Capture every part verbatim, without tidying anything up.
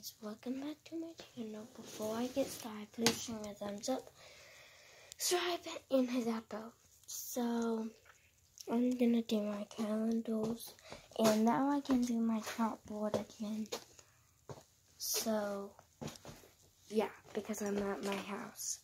guys, welcome back to my channel. Before I get started, please give me a thumbs up, subscribe, and hit that bell. So, I'm gonna do my calendars, and now I can do my chalkboard again. So, yeah, because I'm at my house.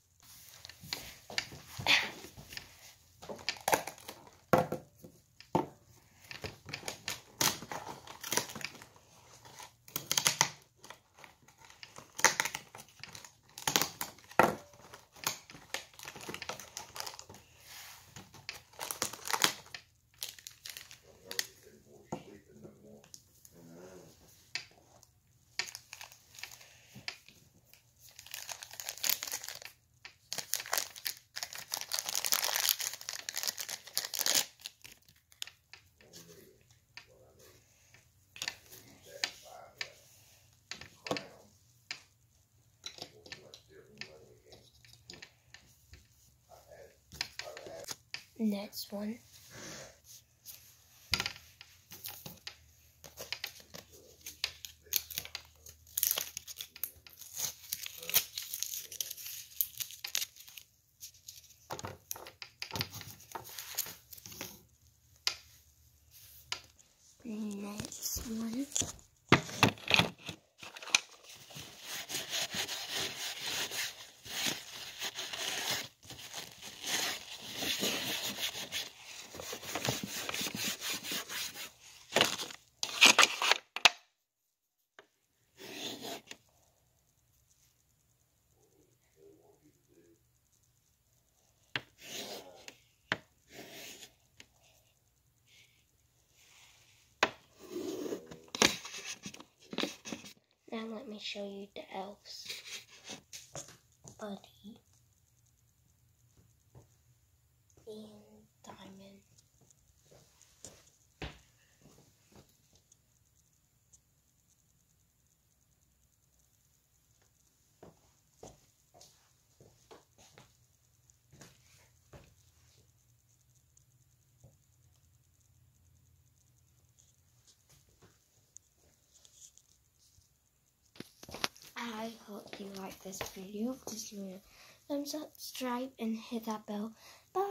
Next one. Next one. Now let me show you the elves. Buddy and Diamond. I hope you like this video. Please give me a thumbs up, subscribe, and hit that bell. Bye.